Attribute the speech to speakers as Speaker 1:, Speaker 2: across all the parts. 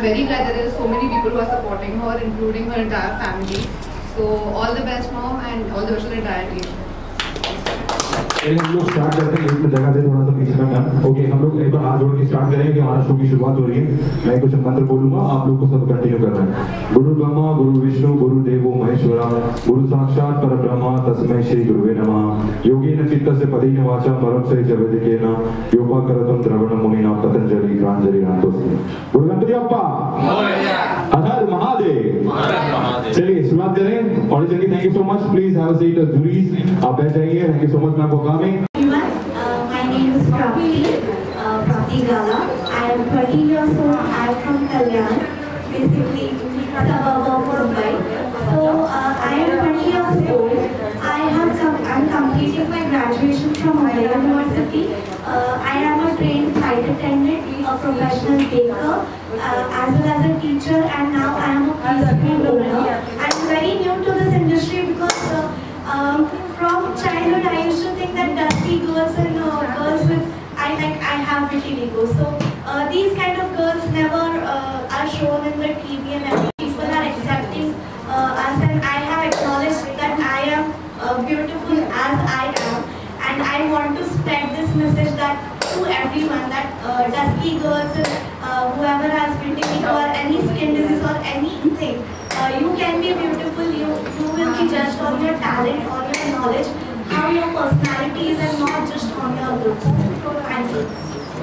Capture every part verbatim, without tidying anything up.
Speaker 1: I'm very glad that there are so many people who are supporting her, including her entire family. So all the best, mom, and all the best to the entire team.
Speaker 2: चलिए हम लोग start करते हैं, एक जगह दे थोड़ा सा पीछे में। ओके, हम लोग एक बार हाथ जोड़ के स्टार्ट करेंगे कि हमारा शो की शुरुआत हो रही है। मैं कुछ मंत्र बोलूंगा, आप लोग को सब कंटिन्यू करना है। गुरु ब्रह्मा गुरु विष्णु गुरु देवो महेश्वरा गुरु साक्षात परब्रह्म तस्मै श्री गुरुवे नमः। योगेन चित्तस्य पदेन वाचा परम से जवेदिकेन योपाकरतं द्रवणं मुनिना पतंजलि क्रांजलि नाथोस्मि। गुरु गणपति बप्पा मोरया, हर महादेव। चलिए शुरुआत करें। ऑडिशन की thank you so much. Please have a seat juries, आप बैठ जाइए। Thank you so much ma'am for coming.
Speaker 3: Uh, my name is Prapti, uh, Prapti Gala. I am thirty years old. I am from Kalyan, basically suburb of Mumbai. So uh, I am twenty years old. I have com I am completing my graduation from Mumbai University. Uh, I am a trained flight attendant, a professional baker, uh, as well as a teacher, and now I am a preschool owner. I am very new to this industry because uh, um, from childhood I used to think that dusty girls and uh, girls with I like I have vitiligo. So uh, these kind of girls never uh, are shown in the T V, and every people are accepting uh, us, and I have acknowledged that I am uh, beautiful as I am, and I want to spread this message that to everyone that uh, dusky girls and uh, whoever has vitiligo or any skin disease or anything, uh, you can be beautiful. You you will be judged on your talent, on your knowledge, how your personality is, and not just on your looks. Thank you.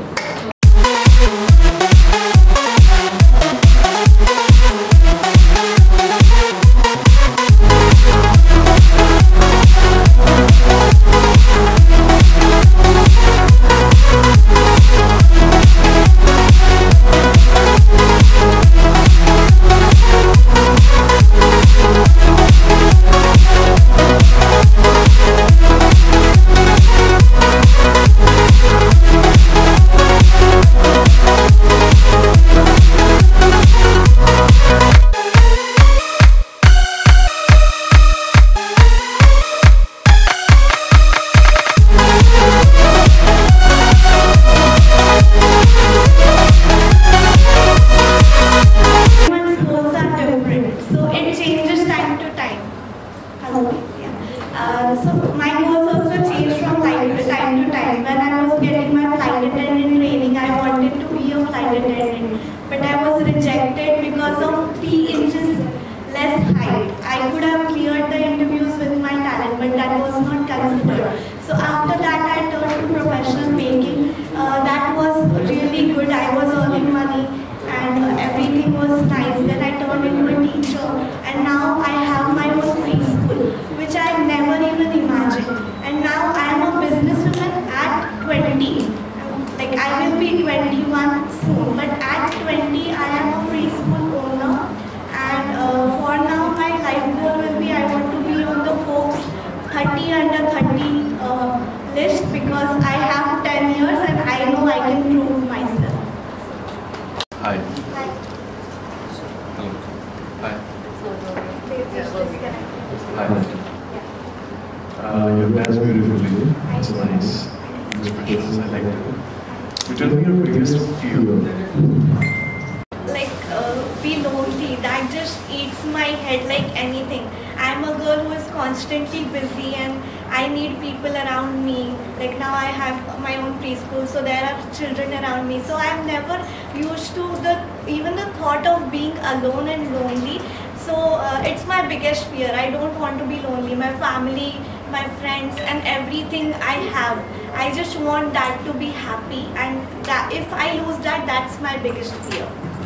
Speaker 4: Alone and lonely, so uh, it's my biggest fear. I don't want to be lonely. My family, my friends, and everything I have, I just want that to be happy, and that if I lose that, that's my biggest fear.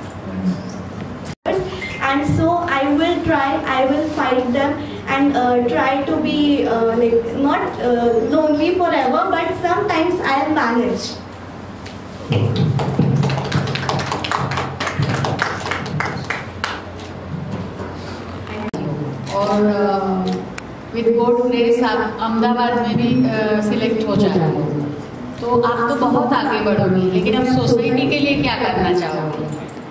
Speaker 4: And so I will try, I will fight them, and uh, try to be uh, like not uh, lonely forever, but sometimes I'll manage.
Speaker 5: और with God grace आप अहमदाबाद में भी select हो जाते हो, तो आप तो बहुत आगे बढ़ोगी, लेकिन अब सोसाइटी के लिए क्या करना चाहोगे?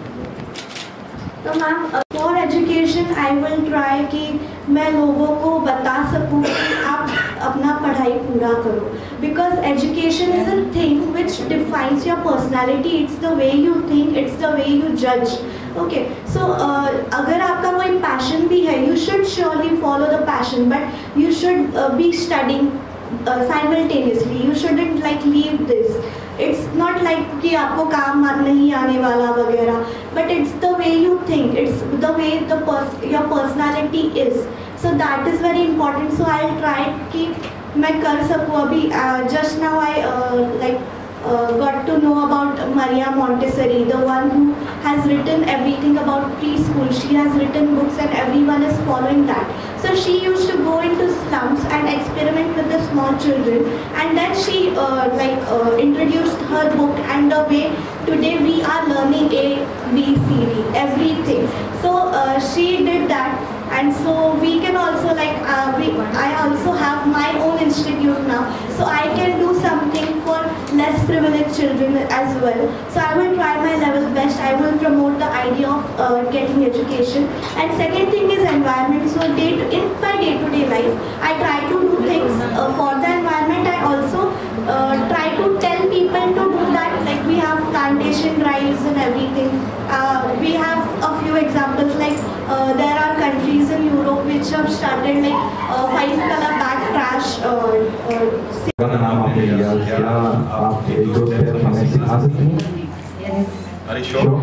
Speaker 3: तो ma'am for education I will try कि मैं लोगों को बता सकूं कि आप अपना पढ़ाई पूरा करो, because education is a thing which defines your personality. It's the way you think, it's the way you जज. ओके, सो अगर आपका कोई पैशन भी है, you should surely follow the passion, but you should be studying simultaneously. You shouldn't like leave this. It's not like कि आपको काम नहीं आने वाला वगैरह, but it's the way you think, it's the way the your personality is. So that is very important. So I try कि मैं कर सकूँ. अभी just now I like got to know about Maria Montessori, the one who has written everything about preschool. She has written books and everyone is following that. So she used to go into slums and experiment with the small children, and then she uh, like uh, introduced her book, and the way today we are learning A, B, C, D, everything. So uh, she did that, and so we can also like uh, we, I also have my own institute now, so I can do something for less privileged children as well. So I will try my level best. I will promote the idea of uh, getting education. And second thing is environment. So day to, in my day-to-day life, I try to do things uh, for the environment. I also uh, try to tell people to do that. Like we have plantation drives and everything. Uh, we have a few examples. Like uh, there are countries in Europe which have started like uh, five color bag trash. Uh, uh,
Speaker 2: नाम आपके याद, क्या आप एक दो step हमें सिखा सकती हैं?
Speaker 6: Are you sure?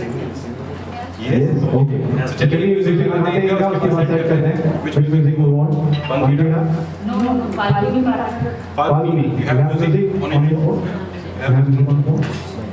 Speaker 2: Yes. Okay. चलिए म्यूजिक दिखाते हैं क्या, उसके बाद सेट करते हैं. Which music move on? Bangita?
Speaker 5: No, no, no. Falguni Marathi.
Speaker 2: Falguni. You have music on your phone? You have music on your phone?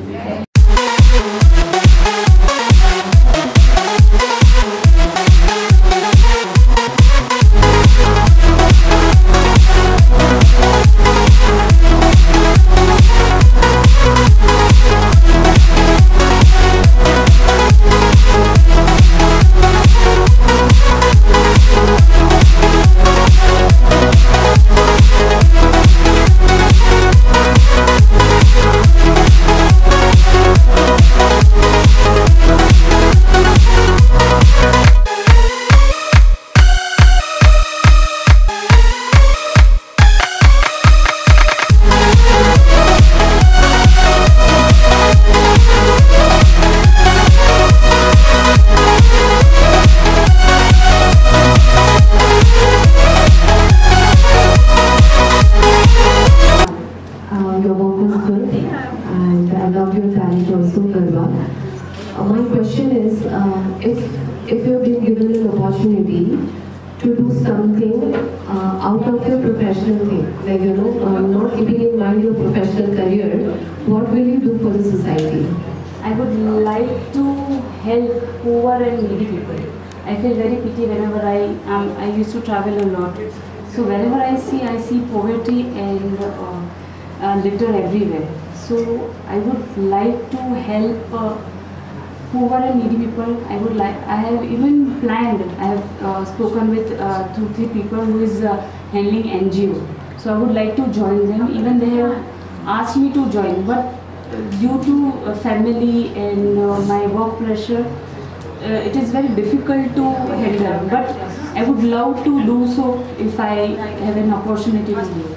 Speaker 7: if you've been given an opportunity to do something uh, out of your professional thing, like, you know, uh, not keeping in mind your professional career, what will you do for the society?
Speaker 8: I would like to help poor and needy people. I feel very pity whenever I um, I used to travel a lot. So wherever I see, I see poverty and uh, uh, litter everywhere. So I would like to help uh, poor and needy people. I would like. I have even planned. I have uh, spoken with uh, two, three people who is uh, handling N G O. So I would like to join them. Even they have asked me to join, but due to uh, family and uh, my work pressure, uh, it is very difficult to handle. But I would love to do so if I have an opportunity to do.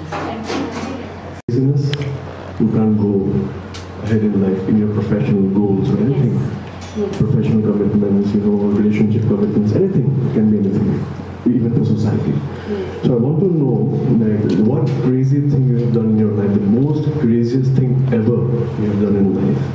Speaker 9: Business, you can't go ahead in life in your professional goals or anything.
Speaker 8: Yes. Yes.
Speaker 9: Professional commitments, you know, relationship commitments, anything. It can be anything, even for society.
Speaker 8: Yes.
Speaker 9: So I want to know, like, what crazy thing you have done in your life, the most craziest thing ever you have done in life.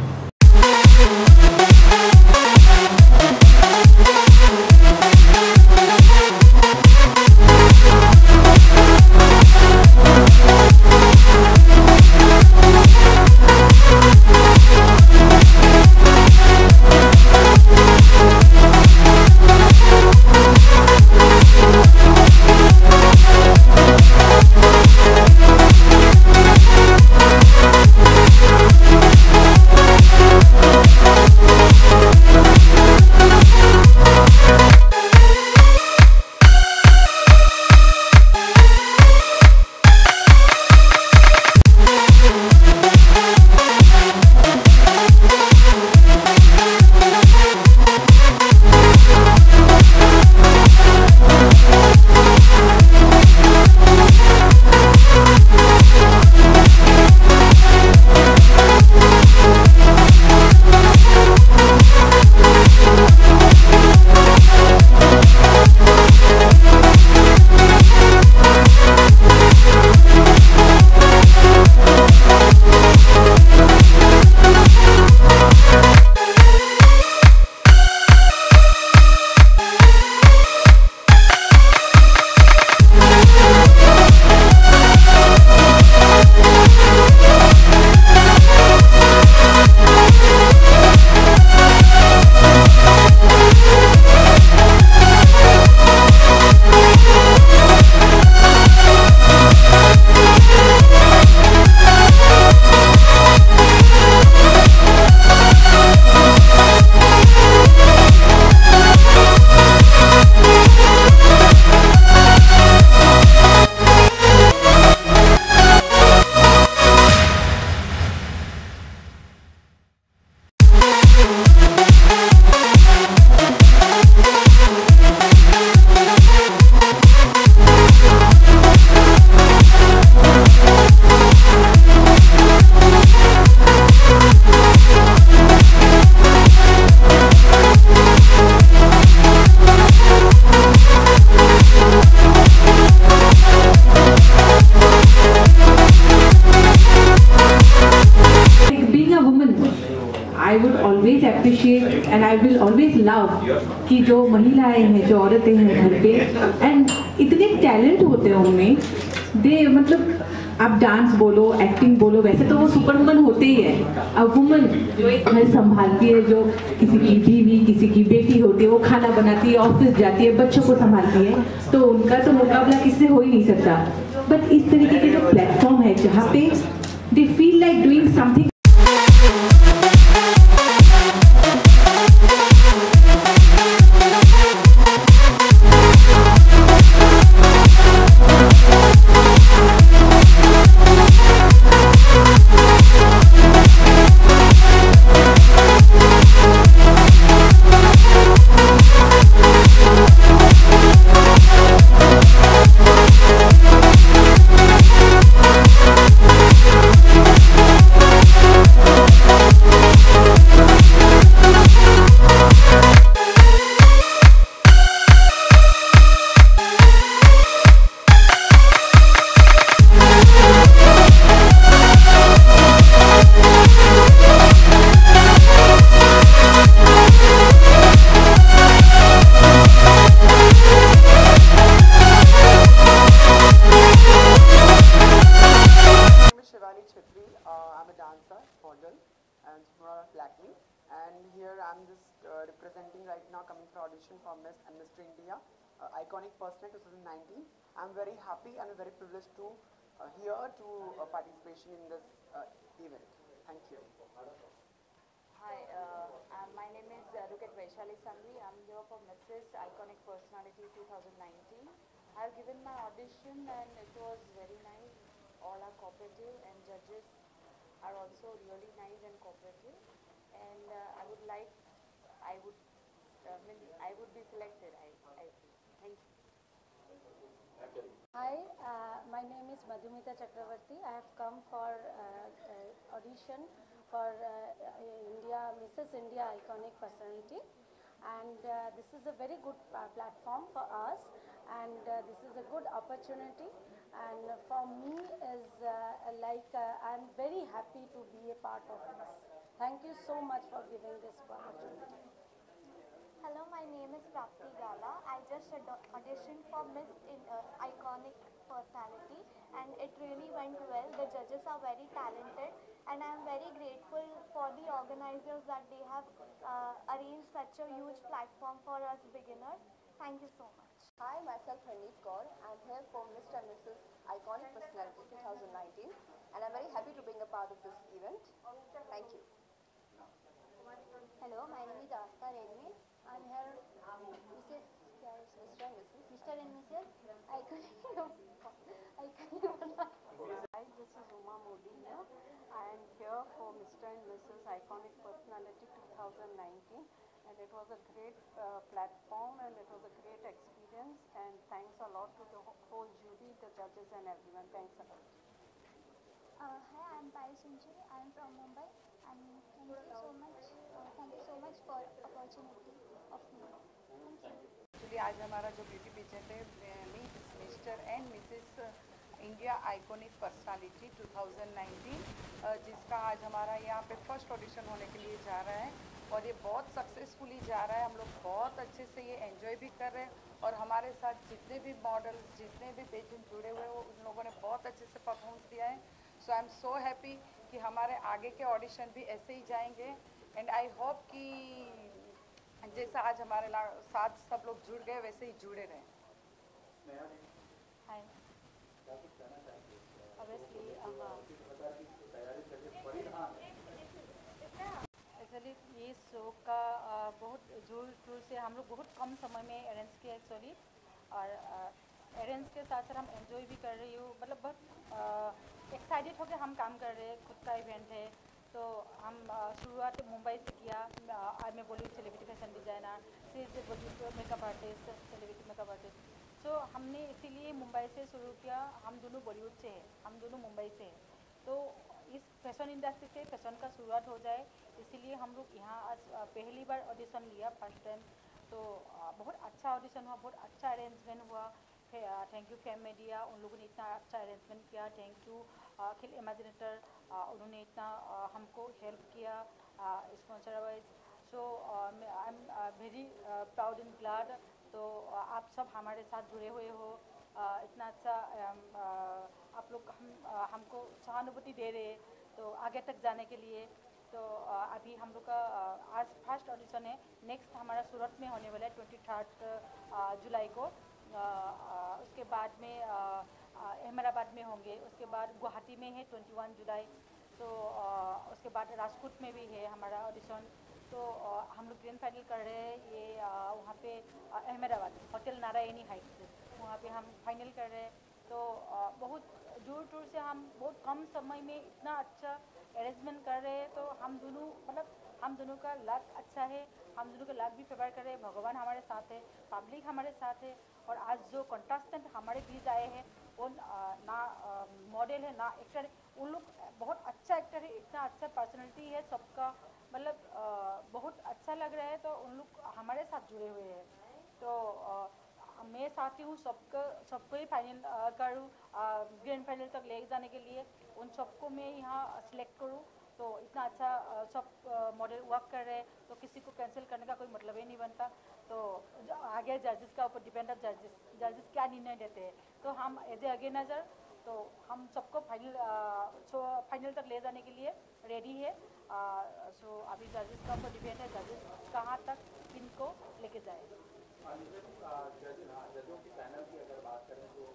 Speaker 7: We'll be right back.
Speaker 6: Always appreciate and I will always love कि जो महिलाएं हैं, जो औरतें हैं घर पे, and इतने टैलेंट होते हैं उनमें, दे मतलब आप डांस बोलो, एक्टिंग बोलो, वैसे तो वो सुपर वुमन होते ही है। अब वुमन जो एक घर संभालती है, जो किसी की बीवी, किसी की बेटी होती है, वो खाना बनाती है, ऑफिस जाती है, बच्चों को संभालती है, तो उनका तो मुकाबला किससे हो ही नहीं सकता। बट इस तरीके के जो प्लेटफॉर्म है जहाँ पे they feel like doing something,
Speaker 10: representing right now, coming for audition for Miss and Mister India uh, Iconic Personality twenty nineteen. I'm very happy and very privileged to uh, here to uh, participation in this uh, event. Thank you.
Speaker 11: Hi, uh, uh, my name is uh, Ruket Vaishali Sangvi. I'm here for Missus Iconic Personality twenty nineteen. I've given my audition and it was very nice. All are cooperative and judges are also really nice and cooperative. And uh, I would like, I would, uh, mean, I would be selected. I, I thank you.
Speaker 12: Hi, uh, my name is Madhumita Chakravarti. I have come for uh, uh, audition for uh, India, Missus India Iconic Personality, and uh, this is a very good uh, platform for us, and uh, this is a good opportunity, and for me is uh, like uh, I'm very happy to be a part of this. Thank you so much for giving this opportunity.
Speaker 13: Hello, my name is Prapti Gala. I just auditioned for Miss in, uh, Iconic Personality and it really went well. The judges are very talented and I am very grateful for the organizers that they have uh, arranged such a huge platform for us beginners. Thank you so much.
Speaker 14: Hi, myself Harneet Kaur. I am here for Mister and Missus Iconic Personality twenty nineteen and I am very happy to being a part of this event. Thank you.
Speaker 13: Hello, my name is Asta Redmi. I'm here, Missus Mister and Missus Mister and Missus Iconic.
Speaker 15: Hi, this is Uma Modi here. I am here for Mister and Missus Iconic Personality twenty nineteen and it was a great uh, platform and it was a great experience and thanks a lot to the whole jury, the judges and everyone. Thanks a lot.
Speaker 13: Uh, hi, I'm Paris Unchi. I'm from Mumbai and thank you so much. Uh, thank you so much for opportunity of me. Thank you.
Speaker 15: Actually, आज हमारा जो beauty pageant है meet Mr and Mrs India iconic personality twenty nineteen जिसका आज हमारा यहाँ पे first audition होने के लिए जा रहा है और ये बहुत सक्सेसफुली जा रहा है। हम लोग बहुत अच्छे से ये एंजॉय भी कर रहे हैं और हमारे साथ जितने भी मॉडल्स जितने भी पेजेंट जुड़े हुए हैं उन लोगों ने बहुत अच्छे से परफॉर्मेंस दिया है। सो आई एम सो हैप्पी कि हमारे आगे के ऑडिशन भी ऐसे ही जाएंगे एंड आई होप कि जैसा आज हमारे साथ सब लोग जुड़ गए वैसे ही जुड़े रहें।
Speaker 11: Hi. Obviously, एक्चुअली ये शो का बहुत जोर शोर से हम लोग बहुत कम समय में अरेंज किया एक्चुअली और अरेंज के साथ साथ हम एंजॉय भी कर रही हूँ। मतलब बहुत एक्साइटेड होकर हम काम कर रहे हैं। खुद का इवेंट है तो हम शुरुआत मुंबई से किया। आज मैं बॉलीवुड सेलिब्रिटी फैशन डिज़ाइनर, फिर Bollywood makeup artist, celebrity makeup artist. तो हमने इसीलिए मुंबई से शुरू किया। हम दोनों बॉलीवुड से हैं, हम दोनों मुंबई से हैं। तो इस फैशन इंडस्ट्री से फैशन का शुरुआत हो जाए इसीलिए हम लोग यहाँ आज पहली बार ऑडिशन लिया फर्स्ट टाइम। तो बहुत अच्छा ऑडिशन हुआ, बहुत अच्छा अरेंजमेंट हुआ। थैंक यू फैम मीडिया, उन लोगों ने इतना अच्छा अरेंजमेंट किया। थैंक यू अखिल इमेजिनेटर, उन्होंने इतना हमको हेल्प किया। Sponsor wise so I am very proud and glad. तो uh, आप सब हमारे साथ जुड़े हुए हो, uh, इतना अच्छा um, uh, आप लोग हम uh, हमको सहानुभूति दे रहे, तो आगे तक जाने के लिए। तो uh, अभी हम लोग का uh, आज फर्स्ट ऑडिशन है, नेक्स्ट हमारा सूरत में होने वाला है ट्वेंटी थर्ड जुलाई को। uh, uh, उसके बाद में uh, अहमदाबाद में होंगे, उसके बाद गुवाहाटी में है ट्वेंटी वन जुलाई। तो uh, उसके बाद राजकोट में भी है हमारा ऑडिशन। तो uh, हम लोग ग्रैंड फाइनल कर रहे हैं ये uh, वहाँ पे uh, Ahmedabad Hotel Narayani Heights, वहाँ पे हम फाइनल कर रहे हैं। तो uh, बहुत दूर दूर से हम बहुत कम समय में इतना अच्छा अरेंजमेंट कर रहे हैं। तो हम दोनों मतलब हम दोनों का लक अच्छा है, हम दोनों का लक भी फेवर कर रहे हैं, भगवान हमारे साथ है, पब्लिक हमारे साथ है। और आज जो कंटेस्टेंट हमारे बीच आए हैं वो ना मॉडल है ना एक्टर है, उन लोग बहुत अच्छा एक्टर है, इतना अच्छा पर्सनैलिटी है सबका, मतलब बहुत अच्छा लग रहा है। तो उन लोग हमारे साथ जुड़े हुए हैं। तो आ, मैं चाहती हूँ सबको सबको ही फाइनल करूँ, ग्रैंड फाइनल तक ले जाने के लिए उन सबको मैं यहाँ सिलेक्ट करूँ। तो इतना अच्छा सब मॉडल वर्क कर रहे हैं, तो किसी को कैंसिल करने का कोई मतलब ही नहीं बनता। तो आगे जजेस का ऊपर डिपेंड है, जजेस जजेस क्या निर्णय देते हैं। तो हम एज ए ऑर्गेनाइजर तो हम सबको फाइनल सो फाइनल तक ले जाने के लिए रेडी है। सो अभी जजेस का ऊपर डिपेंड है, जजेस कहाँ तक किनको लेके जाए।
Speaker 15: जजों की पैनल की अगर बात करें तो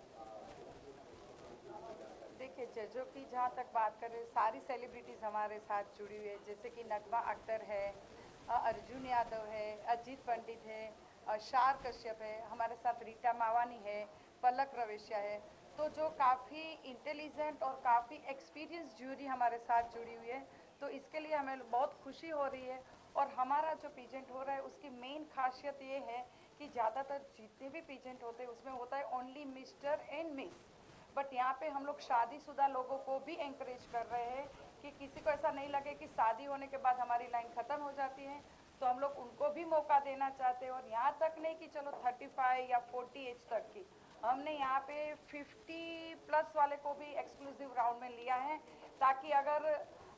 Speaker 15: देखिए, जजों की जहाँ तक बात करें, सारी सेलिब्रिटीज़ हमारे साथ जुड़ी हुई है, जैसे कि नगमा अख्तर है, अर्जुन यादव है, अजीत पंडित है, शार कश्यप है, हमारे साथ रीटा मावानी है, पलक रवेशिया है। तो जो काफ़ी इंटेलिजेंट और काफ़ी एक्सपीरियंस जूरी हमारे साथ जुड़ी हुई है, तो इसके लिए हमें बहुत खुशी हो रही है। और हमारा जो पीजेंट हो रहा है उसकी मेन खासियत ये है कि ज़्यादातर जितने भी पीजेंट होते हैं उसमें होता है only Mr and miss, but यहाँ पे हम लोग शादीशुदा लोगों को भी एंकरेज कर रहे हैं कि किसी को ऐसा नहीं लगे कि शादी होने के बाद हमारी लाइन ख़त्म हो जाती है। तो हम लोग उनको भी मौका देना चाहते हैं। और यहाँ तक नहीं कि चलो पैंतीस या चालीस एज तक की, हमने यहाँ पे पचास प्लस वाले को भी एक्सक्लूसिव राउंड में लिया है, ताकि अगर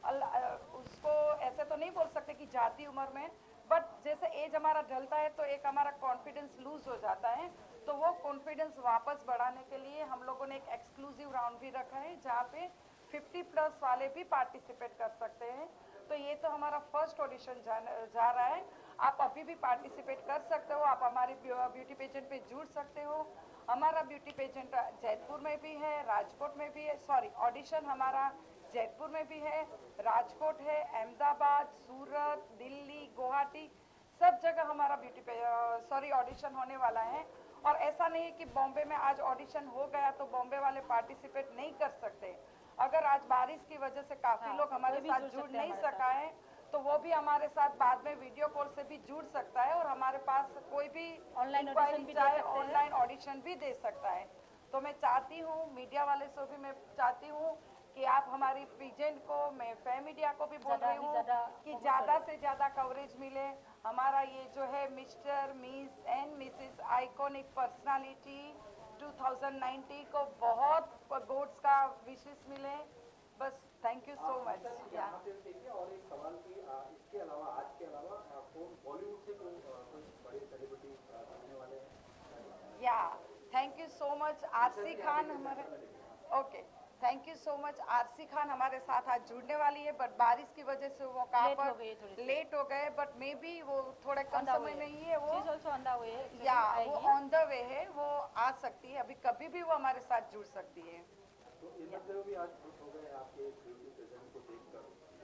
Speaker 15: उसको ऐसे तो नहीं बोल सकते कि जाती उम्र में, बट जैसे एज हमारा ढलता है तो एक हमारा कॉन्फिडेंस लूज हो जाता है। तो वो कॉन्फिडेंस वापस बढ़ाने के लिए हम लोगों ने एक एक्सक्लूसिव राउंड भी रखा है जहाँ पे पचास प्लस वाले भी पार्टिसिपेट कर सकते हैं। तो ये तो हमारा फर्स्ट ऑडिशन जा, जा रहा है। आप अभी भी पार्टिसिपेट कर सकते हो, आप हमारे ब्यूटी पेजेंट पे जुड़ सकते हो। हमारा ब्यूटी पेजेंट जयपुर में भी है, राजकोट में भी है, सॉरी ऑडिशन हमारा जयपुर में भी है, राजकोट है, अहमदाबाद, सूरत, दिल्ली, गुवाहाटी, सब जगह हमारा ब्यूटी पे सॉरी ऑडिशन होने वाला है। और ऐसा नहीं है कि बॉम्बे में आज ऑडिशन हो गया तो बॉम्बे वाले पार्टिसिपेट नहीं कर सकते। अगर आज बारिश की वजह से काफ़ी हाँ, लोग हमारे साथ जुड़ नहीं सका है तो वो भी हमारे साथ बाद में वीडियो कॉल से भी जुड़ सकता है और हमारे पास कोई भी
Speaker 11: ऑनलाइन
Speaker 15: चाहे ऑनलाइन ऑडिशन भी दे सकता है। तो मैं चाहती हूँ मीडिया वाले से भी मैं चाहती हूँ कि आप हमारी पीजेंट को, मैं फैम मीडिया को भी बोल रही हूँ कि ज़्यादा से ज़्यादा कवरेज मिले। हमारा ये जो है Mr miss and Mrs iconic personality दो हज़ार उन्नीस को बहुत गोड्स का विशेष मिले। बस थैंक यू सो मच।
Speaker 16: और एक सवाल की इसके अलावा आज के अलावा कौन बॉलीवुड से कोई बड़े सेलिब्रिटी आने वाले हैं?
Speaker 15: या thank you so much Arshi Khan हमारे okay thank you so much Arshi Khan हमारे साथ आज जुड़ने वाली है, बट बारिश की वजह से वो कहाँ पर लेट हो गए, बट मे बी वो थोड़े कम समय में ही है, वो या वो ऑन द वे है, वो आ सकती है, अभी कभी भी वो हमारे साथ जुड़ सकती है।
Speaker 16: तो इन बच्चों भी आज हो गए आपके प्रेजेंट को देखकर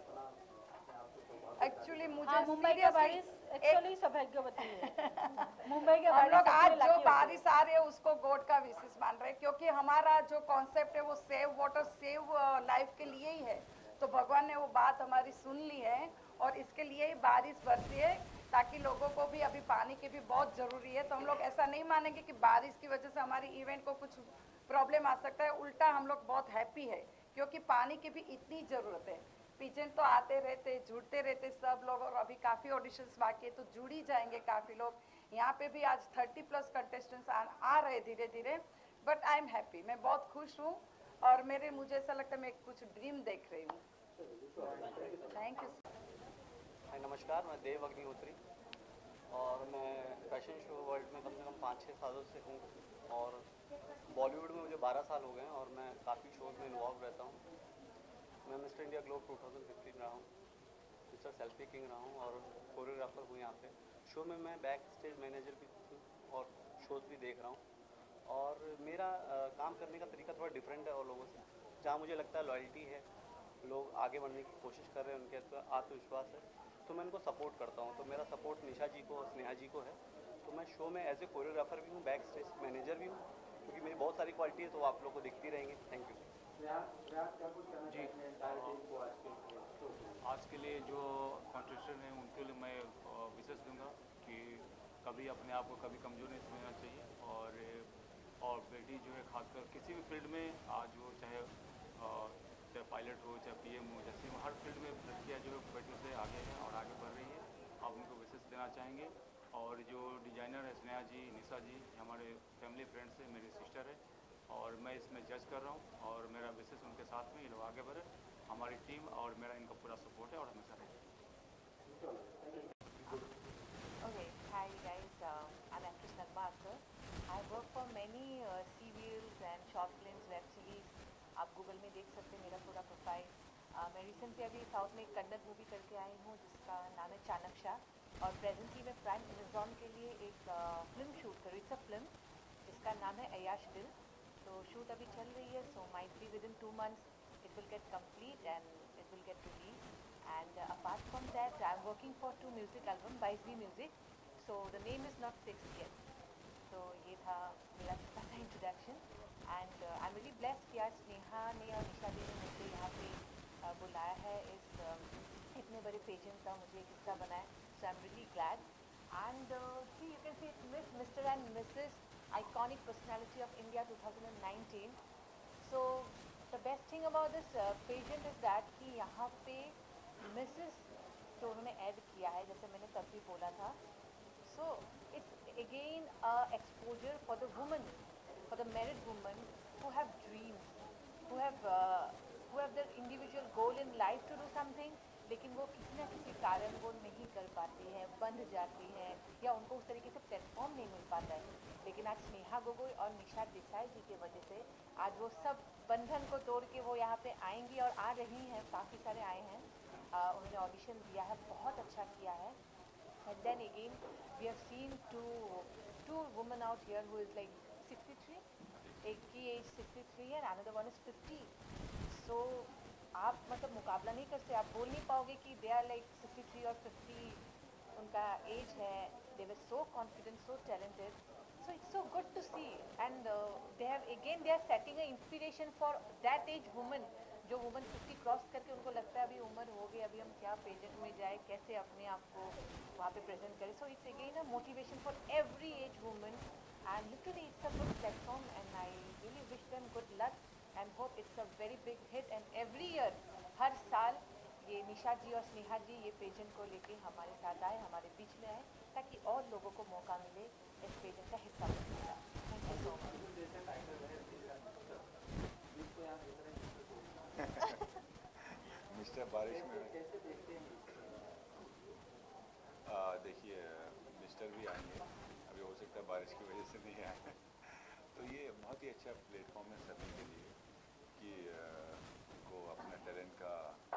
Speaker 15: एक्चुअली मुझे
Speaker 11: हाँ, मुंबई का बारिश एक्चुअली सौभाग्यवती है। मुंबई के
Speaker 15: हम लोग आज जो बारिश आ रही है उसको गॉड का विशेष मान रहे हैं, क्योंकि हमारा जो कॉन्सेप्ट है वो सेव वाटर सेव लाइफ के लिए ही है। तो भगवान ने वो बात हमारी सुन ली है और इसके लिए ही बारिश बरसी है, ताकि लोगों को भी अभी पानी की भी बहुत ज़रूरी है। तो हम लोग ऐसा नहीं मानेंगे कि बारिश की वजह से हमारी इवेंट को कुछ प्रॉब्लम आ सकता है, उल्टा हम लोग बहुत हैप्पी है क्योंकि पानी की भी इतनी ज़रूरत है। पीजेंट तो आते रहते, जुड़ते रहते सब लोग, और अभी काफ़ी ऑडिशंस बाकी है तो जुड़ ही जाएंगे काफ़ी लोग। यहाँ पे भी आज तीस प्लस कंटेस्टेंट्स आ, आ रहे धीरे धीरे, बट आई एम हैप्पी, मैं बहुत खुश हूँ और मेरे मुझे ऐसा लगता है मैं कुछ ड्रीम देख रही हूँ। Thank you.
Speaker 17: नमस्कार, मैं देव अग्निहोत्री और मैं फैशन शो वर्ल्ड में कम से कम पाँच छः सालों से हूँ और बॉलीवुड में मुझे बारह साल हो गए हैं और मैं काफ़ी शोज़ में इन्वॉल्व रहता हूँ। मैं Mr India globe two thousand fifteen रहा हूँ, मिस्टर सेल्फी किंग रहा हूँ और कोरियोग्राफर हूँ यहाँ पे। शो में मैं बैक स्टेज मैनेजर भी हूँ और शोज़ भी देख रहा हूँ और मेरा आ, काम करने का तरीका थोड़ा डिफरेंट है और लोगों से। जहाँ मुझे लगता है लॉयल्टी है, लोग आगे बढ़ने की कोशिश कर रहे हैं, उनके अंदर आत्मविश्वास है, तो मैं उनको सपोर्ट करता हूँ। तो मेरा सपोर्ट निशा जी को और स्नेहा जी को है। तो मैं शो में एज ए कोरियोग्राफर भी हूँ, बैक स्टेज मैनेजर भी हूँ, क्योंकि मेरी बहुत सारी क्वालिटी है तो वो आप लोग को दिखती रहेंगी। थैंक यू
Speaker 18: जी। आज के लिए जो कॉन्ट्रीब्यूशन है उनके लिए मैं विशेष दूंगा कि कभी अपने आप को कभी कमज़ोर नहीं समझना चाहिए और और बेटी जो है खासकर किसी भी फील्ड में आज वो चाहे चाहे पायलट हो चाहे पीएम हो, जैसे हर फील्ड में लड़कियाँ जो है बेटियों से आगे हैं और आगे बढ़ रही है। आप उनको विशेष देना चाहेंगे। और जो डिज़ाइनर है स्नेहा जी, निशा जी हमारे फैमिली फ्रेंड्स है, मेरी सिस्टर है और मैं इसमें जज कर रहा हूँ और मेरा विशेष उनके साथ में ये लोग आगे बढ़े। हमारी टीम और मेरा इनका पूरा सपोर्ट है और हमेशा रहेगा।
Speaker 19: Okay, hi guys, uh, I'm actress Nagma Akhtar. I work for many uh, serials and short films, web series. आप गूगल में देख सकते हैं मेरा पूरा प्रोफाइल। uh, मैं रिसेंटली अभी साउथ में एक कन्नड़ मूवी करके आई हूँ जिसका नाम है चाणक्य और प्रेजेंटली मैं प्राइम अमेजॉन के लिए एक फिल्म शूट कर रही हूँ, फिल्म जिसका नाम है अयाश दिल। तो शूट अभी चल रही है, so might be within two months it will get complete and it will get release. And uh, apart from that, I'm working for two music albums by Z Music. So the name is not fixed yet. So ये था मेरा छोटा सा introduction and I am really blessed कि आज स्नेहा ने और निशा जी ने मुझे यहाँ पे uh, बुलाया है इस uh, इतने बड़े पेजेंट का मुझे एक हिस्सा बनाया। So I am really glad and see you can see miss Mr and Mrs iconic personality of India two thousand nineteen. So the best thing about this pageant is that कि यहाँ पे Mrs जो उन्होंने add किया है, जैसे मैंने तब भी बोला था, so it's again exposure for the woman, for the married woman who have dreams, who have who have their individual goal in life to do something, लेकिन वो किसी न किसी कारण वो नहीं कर पाती हैं, बंध जाती हैं या उनको उस तरीके से प्लेटफॉर्म नहीं मिल पाता है। लेकिन आज स्नेहा गोगोई और निशा देसाई जी की वजह से आज वो सब बंधन को तोड़ के वो यहाँ पे आएंगी और आ रही हैं, काफ़ी सारे आए हैं। uh, उन्होंने ऑडिशन दिया है, बहुत अच्छा किया है। And then again we have seen two two women out here who is like sixty three, एक की एज सिक्सटी थ्री है, अनदर वन इज़ फिफ्टी। सो आप मतलब मुकाबला नहीं कर सकते, आप बोल नहीं पाओगे कि they are like sixty three और फिफ्टी उनका एज है। They were so confident, so talented, so it's so good to see and they have again they are setting a inspiration for that age woman, जो woman fifty cross करके उनको लगता है अभी उम्र हो गई, अभी हम क्या पेजेंट में जाए, कैसे अपने आप को वहाँ पे प्रेजेंट करें। So it's again a motivation for every age woman and literally it's a good platform and I really wish them good luck and hope it's a very big hit. And every year, हर साल ये निशा जी और स्नेहा जी ये pageant को लेके हमारे साथ आए, हमारे बीच में आए, ताकि और लोगों को मौका मिले इस पेजेंट का हिस्सा बनने का। Thank you so much.
Speaker 20: Mr बारिश में देखिए मिस्टर भी आएंगे, अभी हो सकता है बारिश की वजह से नहीं आए। तो ये बहुत ही अच्छा प्लेटफॉर्म है सभी के लिए कि उनको अपने टैलेंट का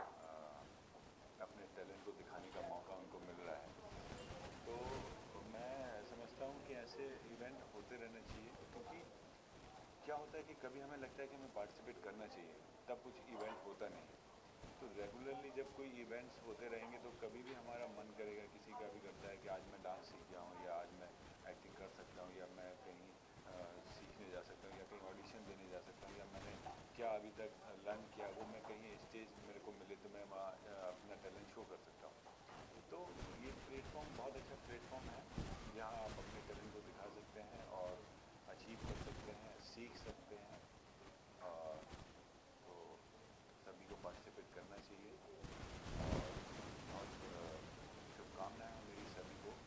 Speaker 20: अपने टैलेंट को दिखाने का मौका उनको मिल रहा है। तो मैं समझता हूँ कि ऐसे इवेंट होते रहने चाहिए, क्योंकि क्या होता है कि कभी हमें लगता है कि हमें पार्टिसिपेट करना चाहिए, तब कुछ इवेंट होता नहीं है। तो रेगुलरली जब कोई इवेंट्स होते रहेंगे तो कभी भी हमारा मन करेगा, किसी का भी करता है कि आज मैं डांस सीख जाऊँ या आज मैं एक्टिंग कर सकता हूँ या मैं कहीं आ, सीखने जा सकता हूँ या कहीं ऑडिशन देने जा सकता हूँ या मैंने क्या अभी तक लर्न किया वो मैं कहीं स्टेज मेरे को मिले तो मैं वहाँ अपना टैलेंट शो कर सकता हूँ। तो ये प्लेटफॉर्म बहुत अच्छा प्लेटफॉर्म है जहाँ आप अपने टैलेंट को दिखा सकते हैं और अचीव कर सकते हैं, सीख सकते हैं। और तो सभी को पार्टिसिपेट करना चाहिए और बहुत शुभकामनाएँ हैं मेरी सभी को,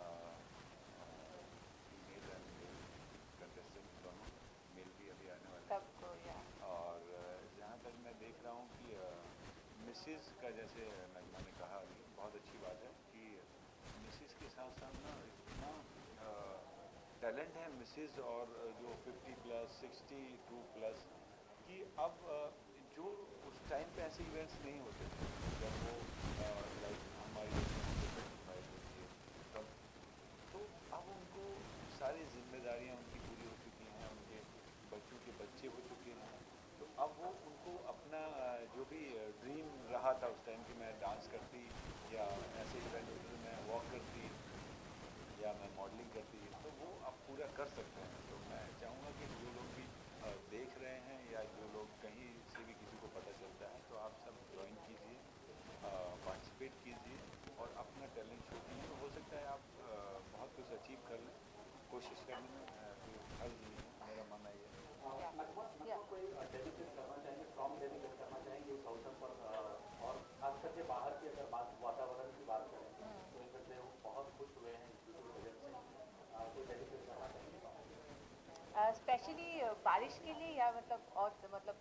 Speaker 20: फीमेल एंड मेल कंटेस्टेंट दोनों, मेल भी अभी आने वाले हैं। और जहाँ तक मैं देख रहा हूँ कि मिसेस का जैसे नगमा ने कहा, बहुत अच्छी बात है कि मिसेस के साथ साथ ना इतना टैलेंट है मिसेस और जो fifty plus sixty two plus कि अब जो उस टाइम पे ऐसे इवेंट्स नहीं होते थे जब वो लाइक हमारी फाइव होती है तब, तो अब उनको सारी जिम्मेदारियां उनकी पूरी हो चुकी हैं, उनके बच्चों के बच्चे हो चुके हैं, तो अब वो उनको अपना जो भी ड्रीम रहा था उस टाइम कि मैं डांस करती या ऐसे इवेंट होते तो मैं वॉक करती या मैं मॉडलिंग करती, तो वो अब पूरा कर सकते हैं। तो मैं चाहूँगा कि जो लोग भी देख रहे हैं या जो लोग कहीं से भी किसी को पता चलता है तो आप सब ज्वाइन कीजिए, पार्टिसिपेट कीजिए और अपना टैलेंट शो कीजिए, तो हो सकता है आप आ, बहुत कुछ अचीव कर लें, कोशिश करने में कोई हर्ज नहीं है, मेरा मानना ये है।
Speaker 16: कोई डेडिकेट करना चाहेंगे, फ्रॉम डेडिकेट करना चाहेंगे इस अवसर पर, और खास करके बाहर की अगर बात वातावरण की बात करें तो इनमें से वो बहुत खुश हुए हैं इस वजह से, कोई डेडिकेट करना चाहेंगे
Speaker 11: स्पेशली uh, बारिश के लिए या मतलब और मतलब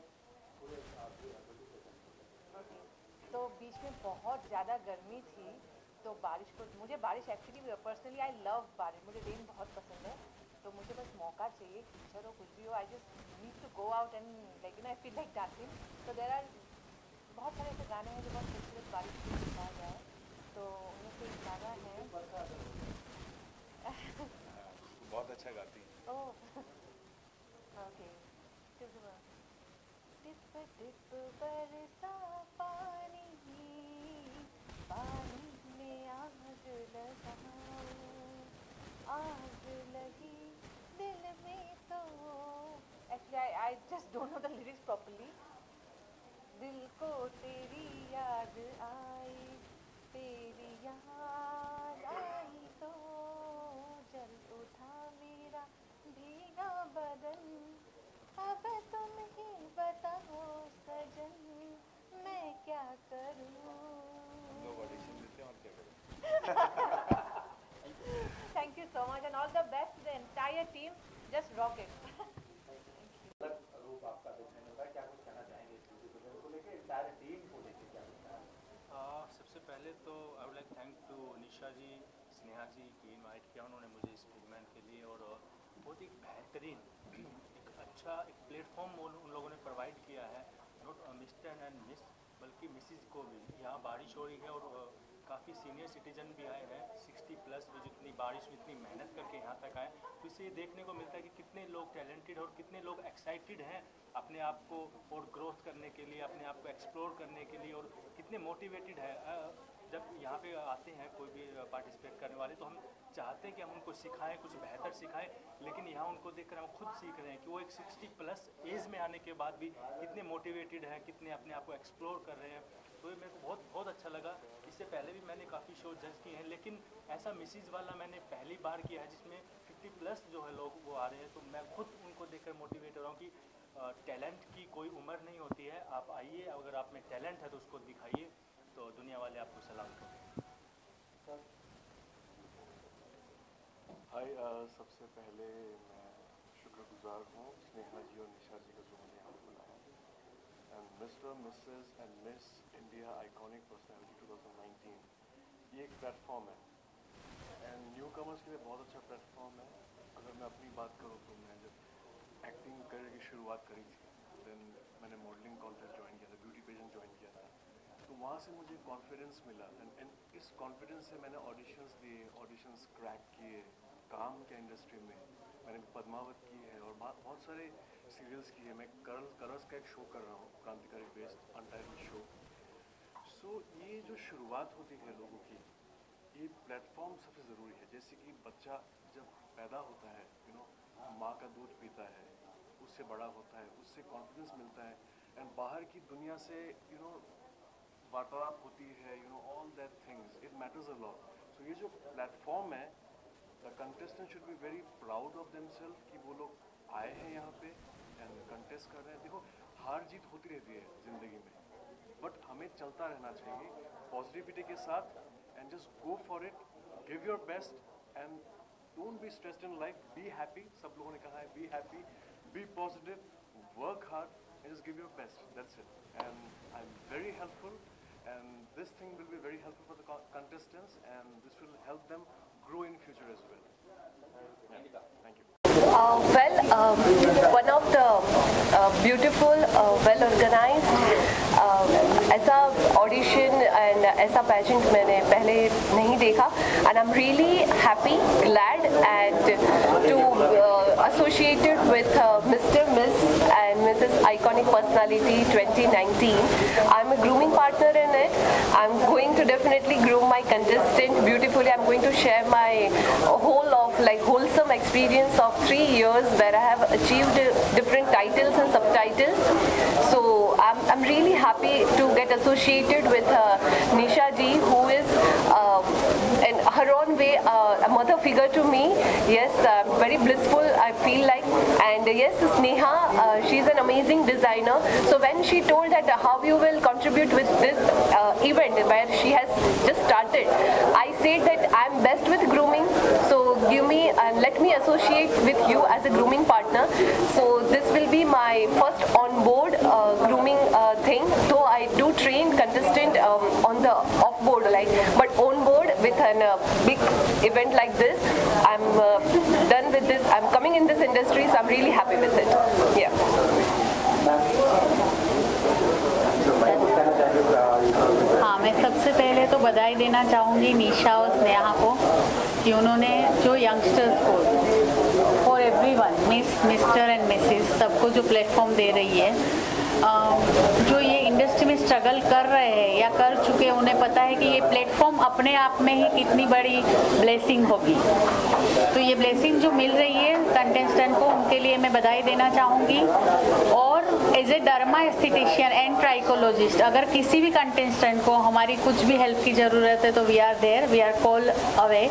Speaker 11: तो बीच में बहुत ज़्यादा गर्मी थी तो बारिश को, मुझे बारिश एक्चुअली पर्सनली आई लव बारिश, मुझे रेन बहुत पसंद है, तो मुझे बस मौका चाहिए, कीचड़ हो कुछ भी हो, I just need to go out and like you know I feel like dancing. तो देयर आर बहुत सारे ऐसे गाने हैं जो बहुत खूबसूरत बारिश को दिखाया जाए, तो उनमें से एक गाना है
Speaker 20: बहुत अच्छा गाती है।
Speaker 11: ओह ओके, टिप टिप बरसा पानी, पानी में आग लगाऊं, आग लगी दिल में तो, actually I I just don't know the lyrics properly. दिल को तेरी याद आई, तेरी याद आई तो जल उठा मेरा भीगा बदन, अब तुम ही बताओ सजन मैं क्या करूं।
Speaker 20: लोग ऑडिशन देते हैं और क्या करें।
Speaker 11: Thank you so much and all the best the entire team, just rock it.
Speaker 16: रूप आपका देखने मिलता है, क्या कुछ कहना चाहेंगे इस चीज़ को लेकर, एंटायर टीम को लेकर क्या कहना है?
Speaker 21: सबसे पहले तो I would like thank to Nisha ji, Sneha ji की इनवाइट किया उन्होंने मुझे इस इवेंट के लिए, और बहुत ही बेहतरीन एक अच्छा एक प्लेटफॉर्म उन लोगों ने प्रोवाइड किया है, नॉट मिस्टर एंड मिस बल्कि मिसिज को भी। यहाँ बारिश हो रही है और काफ़ी सीनियर सिटीजन भी आए हैं, सिक्सटी प्लस भी, जितनी बारिश में इतनी मेहनत करके यहाँ तक आए, तो इससे ये देखने को मिलता है कि कितने लोग टैलेंटेड और कितने लोग एक्साइटेड हैं अपने आप को और ग्रोथ करने के लिए, अपने आप को एक्सप्लोर करने के लिए, और कितने मोटिवेटेड है। जब यहाँ पे आते हैं कोई भी पार्टिसिपेट करने वाले, तो हम चाहते हैं कि हम उनको सिखाएं, कुछ बेहतर सिखाएं, लेकिन यहाँ उनको देखकर हम खुद सीख रहे हैं कि वो एक सिक्सटी प्लस एज में आने के बाद भी कितने मोटिवेटेड हैं, कितने अपने आप को एक्सप्लोर कर रहे हैं। तो ये मेरे को बहुत बहुत अच्छा लगा। इससे पहले भी मैंने काफ़ी शो जज किए हैं, लेकिन ऐसा मिसिज वाला मैंने पहली बार किया है जिसमें फिफ्टी प्लस जो है लोग वो आ रहे हैं, तो मैं खुद उनको देखकर मोटिवेट हो रहा हूँ कि टैलेंट की कोई उम्र नहीं होती है। आप आइए, अगर आप में टैलेंट है तो उसको दिखाइए, तो दुनिया वाले आपको सलाम करेंगे।
Speaker 9: हाय, सबसे पहले मैं शुक्रगुजार हूँ स्नेहा जी और निशा जी का जो मुझे यहाँ बुलाया, and Mr Mrs and miss India iconic personality two thousand nineteen, ये एक प्लेटफॉर्म है एंड न्यू कमर्स के लिए बहुत अच्छा प्लेटफॉर्म है। अगर मैं अपनी बात करूँ तो मैं जब एक्टिंग करियर की शुरुआत करी थी, देन मैंने मॉडलिंग कॉन्टेस्ट ज्वाइन किया था, ब्यूटी पेजेंट ज्वाइन किया था, तो वहाँ से मुझे कॉन्फिडेंस मिला एंड एंड इस कॉन्फिडेंस से मैंने ऑडिशंस दिए, ऑडिशंस क्रैक किए, काम के इंडस्ट्री में मैंने पद्मावत की है और बहुत सारे सीरियल्स किए। मैं करल करल्स का एक शो कर रहा हूँ, क्रांतिकारी बेस्ड अनटाइटल्ड शो। सो ये जो शुरुआत होती है लोगों की, ये प्लेटफॉर्म सबसे ज़रूरी है। जैसे कि बच्चा जब पैदा होता है, यू नो, माँ का दूध पीता है, उससे बड़ा होता है, उससे कॉन्फिडेंस मिलता है एंड बाहर की दुनिया से यू नो वार्तालाप होती है, you know all that things, it matters a lot. सो ये जो प्लेटफॉर्म है, the contestant should be very proud of themselves कि वो लोग आए हैं यहाँ पे एंड कंटेस्ट कर रहे हैं। देखो, हार जीत होती रहती है ज़िंदगी में, बट हमें चलता रहना चाहिए पॉजिटिविटी के साथ and just go for it, give your best and don't be stressed in life, be happy. सब लोगों ने कहा है be happy, be positive, work hard and just give your best, that's it. And I am very helpful And this thing will be very helpful for the co- contestants, and this will help them grow in future as well. Yeah. Thank you.
Speaker 1: Uh, well, um, one of the uh, beautiful, uh, well organized uh, ऐसा audition and ऐसा pageant मैंने पहले नहीं देखा, and I'm really happy, glad, and to uh, associated with uh, Mister Miss and Missus Iconic Personality twenty nineteen. I'm a grooming partner in it. I'm going to definitely groom my contestant beautifully. I'm going to share my whole of like wholesome experience of three years where I have achieved different titles and subtitles. So I'm, I'm really happy to get associated with uh, Nisha ji, who is uh, in her own way uh, a mother figure to me. Yes, uh, very blissful I feel like. And uh, yes, Sneha, uh, she's an amazing designer. So when she told that uh, how you will contribute with this uh, event where she has just started, I said that I'm best with grooming. So give me and let me associate with you as a grooming partner. So this will be my first on-board uh, grooming uh, thing. Though I do train contestant um, on the off-board, like, but on-board with a uh, big event like this, I'm uh, done with this. I'm coming in this industry, so I'm really happy with it. Yeah.
Speaker 5: हाँ, मैं सबसे पहले तो बधाई देना चाहूँगी निशा और स्नेहा को कि उन्होंने जो यंगस्टर्स को for everyone miss Mr and Mrs सबको जो प्लेटफॉर्म दे रही है, जो ये इंडस्ट्री में स्ट्रगल कर रहे हैं या कर चुके हैं, उन्हें पता है कि ये प्लेटफॉर्म अपने आप में ही कितनी बड़ी ब्लेसिंग होगी। तो ये ब्लेसिंग जो मिल रही है कंटेस्टेंट को, उनके लिए मैं बधाई देना चाहूँगी। और as a derma aesthetician and trichologist, अगर किसी भी कंटेस्टेंट को हमारी कुछ भी हेल्प की ज़रूरत है तो we are there, we are call away.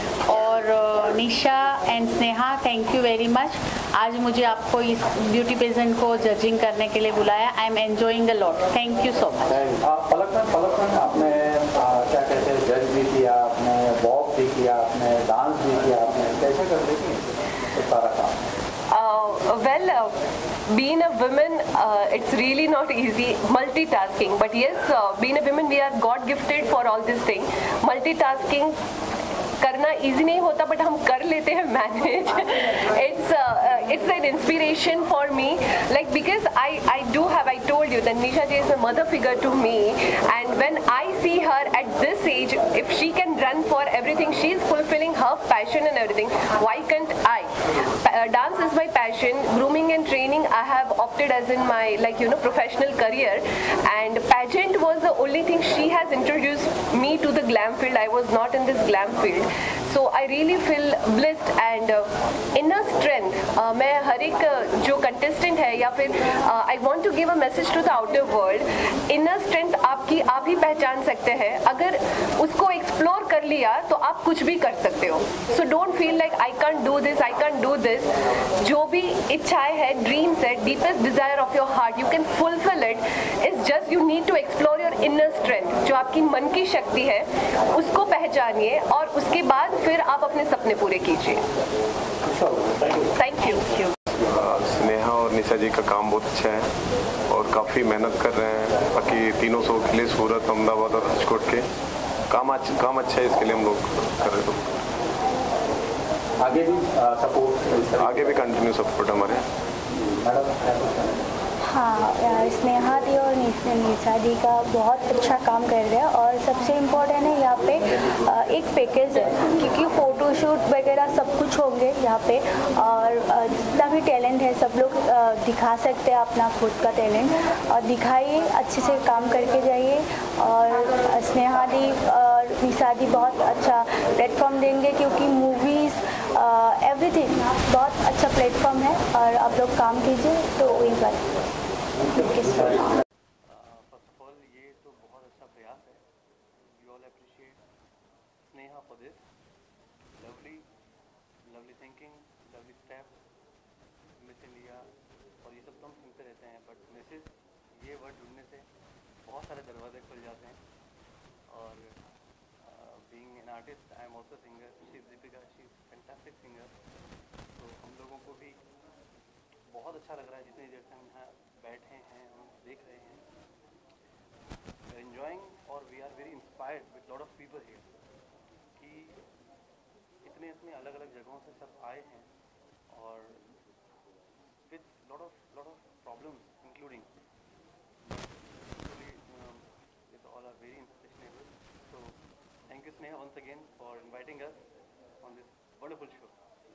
Speaker 5: और Nisha and Sneha, thank you very much. आज मुझे आपको इस ब्यूटी पेजेंट को जजिंग करने के लिए बुलाया। I am enjoying the lot, thank you so much.
Speaker 16: Palak ma'am, Palak ma'am, आपने क्या कहते हैं जज भी किया, आपने वॉक भी किया, आपने डांस भी किया, आपने कैसे कर रही थी सारा काम?
Speaker 1: Uh, well, uh, being a woman, uh, it's really not easy multitasking. But yes, uh, being a woman, we are God gifted for all this thing. Multitasking करना इजी नहीं होता, बट हम कर लेते हैं manage. It's it's an inspiration for me, like because I I do have I told you that Nisha ji is a mother figure to me, and when I see her at this age, if she can run for everything, she is fulfilling her passion and everything, why can't I? Dance is my passion. Grooming and training I have opted as in my, like, you know, professional career, and pageant was the only thing she has introduced me to the glam field. I was not in this glam field, so I really feel blessed and uh, inner strength. uh, मैं हर एक uh, जो contestant है या फिर uh, I want to give a message to the outer world. Inner strength आपकी आप ही पहचान सकते हैं। अगर उसको explore कर लिया तो आप कुछ भी कर सकते हो। So don't feel like I can't do this, I can't do this. जो भी इच्छाएं है, ड्रीम्स है, deepest desire of your heart, you can fulfil it. It's just you need to explore your inner strength. जो आपकी मन की शक्ति है उसको पहचानिए और उसके बाद फिर आप अपने सपने पूरे कीजिए। Thank you.
Speaker 22: स्नेहा और निशा जी का काम बहुत अच्छा है और काफ़ी मेहनत कर रहे हैं बाकी तीनों शो के लिए, सूरत, अहमदाबाद और राजकोट के। काम अच्छा काम अच्छा है, इसके लिए हम लोग कर रहे हैं।
Speaker 16: आगे भी सपोर्ट,
Speaker 22: आगे भी कंटिन्यू सपोर्ट हमारे।
Speaker 23: हाँ, स्नेहा दी और निशा दी का बहुत अच्छा काम कर रहे हैं। और सबसे इम्पोर्टेंट है यहाँ पे एक पैकेज है, क्योंकि फ़ोटोशूट वगैरह सब कुछ होंगे यहाँ पे, और जितना भी टैलेंट है सब लोग दिखा सकते हैं अपना खुद का टैलेंट, और दिखाइए, अच्छे से काम करके जाइए। और स्नेहा दी और निशा दी बहुत अच्छा प्लेटफॉर्म देंगे, क्योंकि मूवीज़ एवरीथिंग बहुत अच्छा प्लेटफॉर्म है, और आप लोग काम कीजिए तो वही बात।
Speaker 17: फर्स्ट ऑफ ऑल ये तो बहुत अच्छा प्रयास है, you all appreciate Sneha for this lovely lovely thinking, lovely step, miss India, और ये सब तो हम सुनते रहते हैं, बट मिसेस ये वर्ड ढूंढने से बहुत सारे दरवाजे खुल जाते हैं। और being an artist, I am also singer, she is Deepika, she is fantastic singer. तो हम लोगों को भी बहुत अच्छा लग रहा है जितनी देर से हम यहाँ बैठे हैं, हम देख रहे हैं, enjoying inspired with lot of people here कि इतने इतने अलग अलग जगहों से सब आए हैं और with lot of lot of problems including with all are very inspirational. So thank you Sneha once again for inviting us on this wonderful show.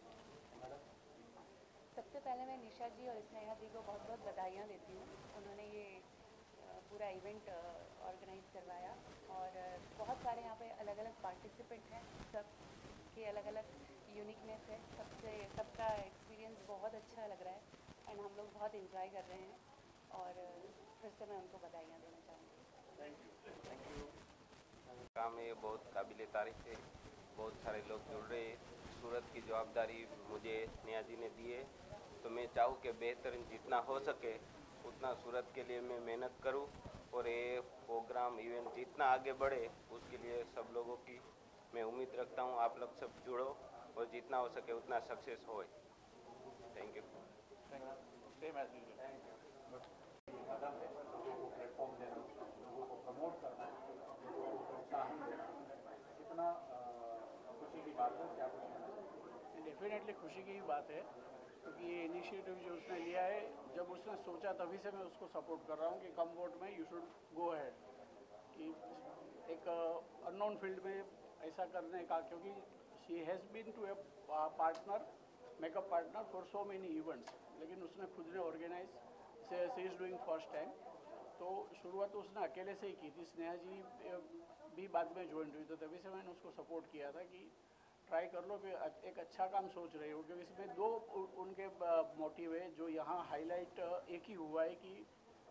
Speaker 11: सबसे पहले मैं निशा जी और स्नेहा जी को बहुत बहुत बधाइयाँ देती हूँ. उन्होंने ये पूरा इवेंट ऑर्गेनाइज करवाया और बहुत सारे यहाँ पे अलग अलग पार्टिसिपेंट हैं. सब के अलग अलग यूनिकनेस है. सबसे सबका एक्सपीरियंस बहुत अच्छा लग रहा है एंड हम लोग बहुत इंजॉय कर रहे हैं और फिर से मैं उनको बधाइयाँ देना चाहूँगी.
Speaker 17: Thank you. Thank you.
Speaker 2: काम ये बहुत काबिल तारीफ है. बहुत सारे लोग जुड़ रहे हैं. सूरत की जवाबदारी मुझे स्नेहा जी ने दी है तो मैं चाहूँ कि बेहतरीन जितना हो सके उतना सूरत के लिए मैं मेहनत करूँ और ये प्रोग्राम इवेंट जितना आगे बढ़े उसके लिए सब लोगों की मैं उम्मीद रखता हूँ. आप लोग सब जुड़ो और जितना हो सके उतना सक्सेस हो. Thank you.
Speaker 16: Same as usual. कदम है लोगों को प्लेटफॉर्म देना, लोगों को प्रमोट करना, लोगों को प्रोत्साहन देना, कितना खुशी की बात है. क्या कुछ
Speaker 3: डेफिनेटली खुशी की ही बात है क्योंकि ये इनिशिएटिव जो उसने लिया है, जब उसने सोचा तभी से मैं उसको सपोर्ट कर रहा हूँ कि come what may you should go ahead. कि एक अननोन फील्ड में ऐसा करने का, क्योंकि she has been to a partner makeup partner for so many events, लेकिन उसने खुद ने ऑर्गेनाइज से she is doing first time. तो शुरुआत उसने अकेले से ही की थी. स्नेहा जी भी बाद में ज्वाइन हुई तो तभी से मैंने उसको सपोर्ट किया था कि ट्राई कर लो कि एक अच्छा काम सोच रहे हो. क्योंकि इसमें दो उनके मोटिव है जो यहाँ हाईलाइट एक ही हुआ है कि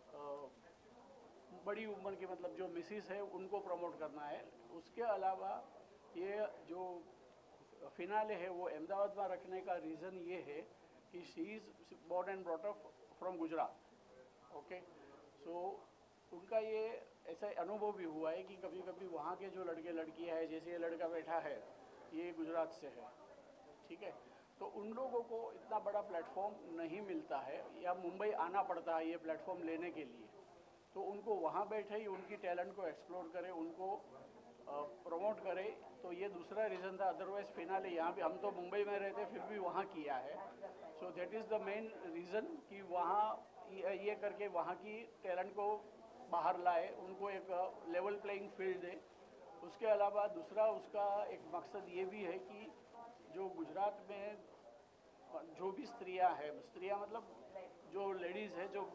Speaker 3: बड़ी उम्र की मतलब जो मिसिस है उनको प्रमोट करना है. उसके अलावा ये जो फिनाले है वो अहमदाबाद में रखने का रीज़न ये है कि she is born and brought up from Gujarat. Okay, so उनका ये ऐसा अनुभव भी हुआ है कि कभी कभी वहाँ के जो लड़के लड़कियाँ हैं, जैसे ये लड़का बैठा है ये गुजरात से है, ठीक है, तो उन लोगों को इतना बड़ा प्लेटफॉर्म नहीं मिलता है या मुंबई आना पड़ता है ये प्लेटफॉर्म लेने के लिए. तो उनको वहाँ बैठे ही उनकी टैलेंट को एक्सप्लोर करें, उनको प्रमोट करें. तो ये दूसरा रीज़न था. अदरवाइज़ फिनाले यहाँ भी हम तो मुंबई में रहते फिर भी वहाँ किया है. So that is the main reason कि वहाँ ये करके वहाँ की टैलेंट को बाहर लाए, उनको एक लेवल प्लेइंग फील्ड दे. उसके अलावा दूसरा उसका एक मकसद ये भी है कि जो गुजरात में जो भी स्त्रियां हैं, स्त्रियां मतलब जो लेडीज़ है जो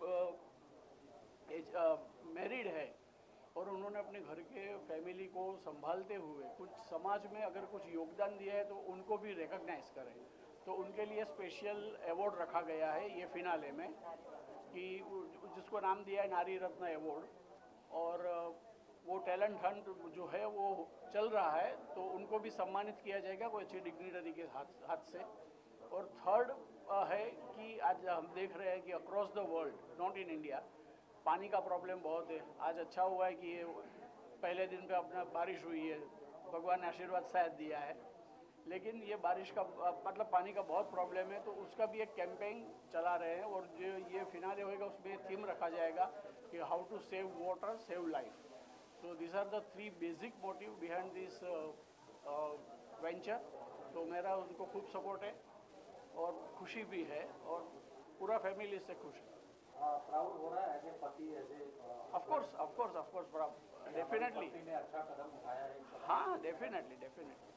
Speaker 3: मैरिड है और उन्होंने अपने घर के फैमिली को संभालते हुए कुछ समाज में अगर कुछ योगदान दिया है तो उनको भी रिकॉग्नाइज करें. तो उनके लिए स्पेशल अवार्ड रखा गया है ये फिनाले में कि जिसको नाम दिया है नारी रत्न अवार्ड. और वो टैलेंट हंट जो है वो चल रहा है तो उनको भी सम्मानित किया जाएगा कोई अच्छी डिग्निटरी के हाथ हाथ से. और थर्ड है कि आज हम देख रहे हैं कि across the world, not in India, पानी का प्रॉब्लम बहुत है. आज अच्छा हुआ है कि ये पहले दिन पे अपना बारिश हुई है, भगवान ने आशीर्वाद शायद दिया है, लेकिन ये बारिश का मतलब पानी का बहुत प्रॉब्लम है. तो उसका भी एक कैंपेन चला रहे हैं और जो ये फिनाले होएगा उसमें थीम रखा जाएगा कि how to save water save life. So these are the three basic motive behind this uh, uh, venture. तो मेरा उनको खूब सपोर्ट है और खुशी भी है और पूरा फैमिली इससे खुश है.
Speaker 16: प्राउड हो रहा है एज ए पति, as a
Speaker 3: of course of course of course proud, definitely.
Speaker 16: ने अच्छा कदम उठाया है.
Speaker 3: हाँ, डेफिनेटली डेफिनेटली.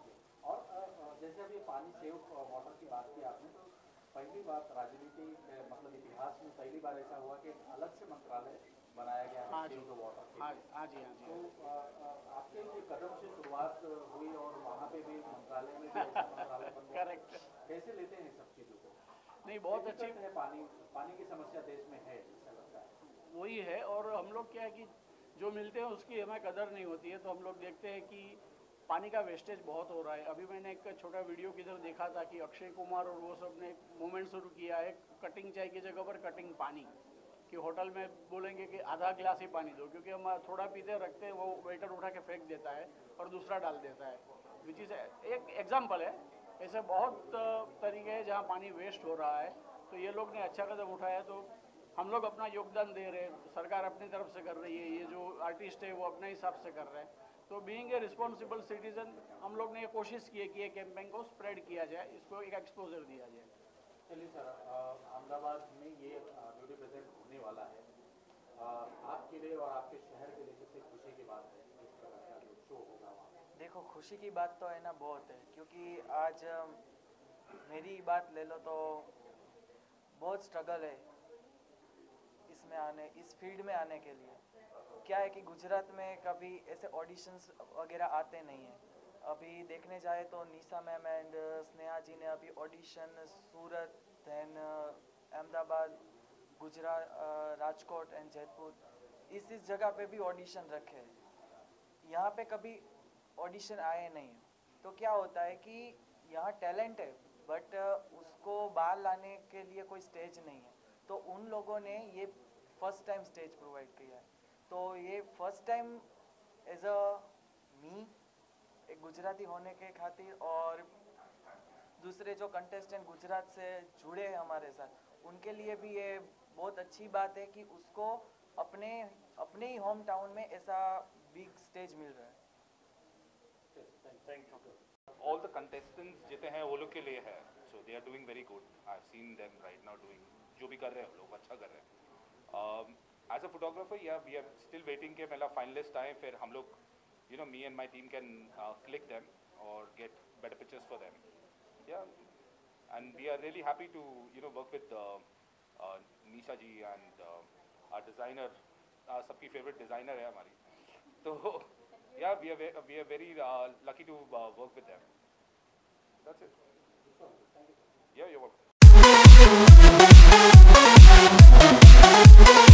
Speaker 16: और जैसे अभी पानी सेव वाटर की बात की आपने, तो पहली बात राजनीति मतलब इतिहास में पहली बार ऐसा हुआ कि अलग से मंत्रालय बनाया गया है सेव द वाटर.
Speaker 3: हाँ हाँ जी हाँ जी.
Speaker 16: तो आपके ये कदम से शुरुआत हुई और वहाँ पे भी मंत्रालय में भी ऐसा मंत्रालय बन गया.
Speaker 3: करेक्ट.
Speaker 16: कैसे लेते हैं सब चीज़ों को?
Speaker 3: नहीं, बहुत अच्छी
Speaker 16: है. पानी पानी की समस्या देश में है, ऐसा लगता है.
Speaker 3: वही है. और हम लोग क्या है कि जो मिलते हैं उसकी हमें कदर नहीं होती है. तो हम लोग देखते हैं कि पानी का वेस्टेज बहुत हो रहा है. अभी मैंने एक छोटा वीडियो किधर देखा था कि अक्षय कुमार और वो सब ने एक मूवमेंट शुरू किया है कटिंग चाय की जगह पर कटिंग पानी, कि होटल में बोलेंगे कि आधा गिलास ही पानी दो, क्योंकि हम थोड़ा पीते रखते हैं, वो वेटर उठा के फेंक देता है और दूसरा डाल देता है. विच इज़ एक एग्जाम्पल है. ऐसे बहुत तरीके हैं जहाँ पानी वेस्ट हो रहा है. तो ये लोग ने अच्छा कदम उठाया. तो हम लोग अपना योगदान दे रहे हैं, सरकार अपनी तरफ से कर रही है, ये जो आर्टिस्ट है वो अपने हिसाब से कर रहे हैं. तो बीइंग ए रिस्पॉन्सिबल सिटीजन हम लोग ने ये कोशिश की है कि ये कैंपेन को स्प्रेड किया जाए, इसको एक एक्सपोजर दिया जाए।
Speaker 16: चलिए सर, अहमदाबाद में ये ब्यूटी प्रेजेंट होने वाला है, आपके लिए और आपके शहर के लिए कितनी खुशी की बात है इस तरह का जो शो होगा वहाँ?
Speaker 4: देखो खुशी की बात तो है ना बहुत है, क्योंकि आज मेरी बात ले लो तो बहुत स्ट्रगल है इसमें आने, इस फील्ड में आने के लिए। क्या है कि गुजरात में कभी ऐसे ऑडिशंस वगैरह आते नहीं हैं। अभी देखने जाए तो निशा मैम एंड स्नेहा जी ने अभी audition Surat, then Ahmedabad, Gujarat, Rajkot and Jaipur, इस इस जगह पे भी ऑडिशन रखे हैं। यहाँ पे कभी ऑडिशन आए नहीं है, तो क्या होता है कि यहाँ टैलेंट है बट उसको बाहर लाने के लिए कोई स्टेज नहीं है, तो उन लोगों ने ये फर्स्ट टाइम स्टेज प्रोवाइड किया है। तो ये first time as a me एक गुजराती होने के खातिर और दूसरे जो कंटेस्टेंट गुजरात से जुड़े हैं हमारे साथ, उनके लिए भी ये बहुत अच्छी बात है कि उसको अपने अपने ही होम टाउन में ऐसा बिग स्टेज मिल रहा है।
Speaker 16: Thank you.
Speaker 7: All the contestants जितने हैं वो लोग के लिए है, so they are doing very good. I've seen them right now doing जो भी कर रहे हैं वो लोग अच्छा कर रहे हैं। um, as a photographer, yeah, we are still waiting के पहला finalist आए, फिर हम लोग you know me and my team can uh, click them or get better pictures for them. Yeah, and we are really happy to you know work with uh, uh, Nisha ji and uh, our designer, uh, सबकी favorite designer है हमारी, तो yeah, we are very, we are very uh, lucky to uh, work with them. That's it. Yeah, you're welcome.